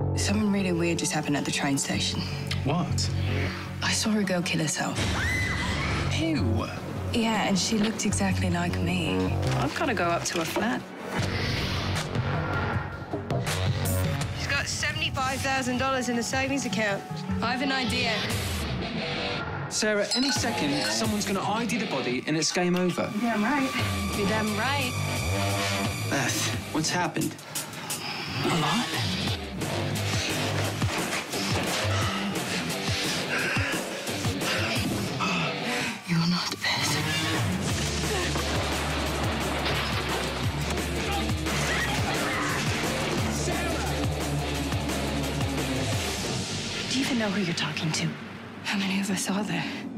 Something really weird just happened at the train station. What? I saw a girl kill herself. Ew. Yeah, and she looked exactly like me. I've got to go up to her flat. She's got $75,000 in the savings account. I have an idea. Sarah, any second, someone's going to ID the body and it's game over. You're damn right. You're damn right. Beth, what's happened? A lot. You're not Beth. Do you even know who you're talking to? How many of us are there?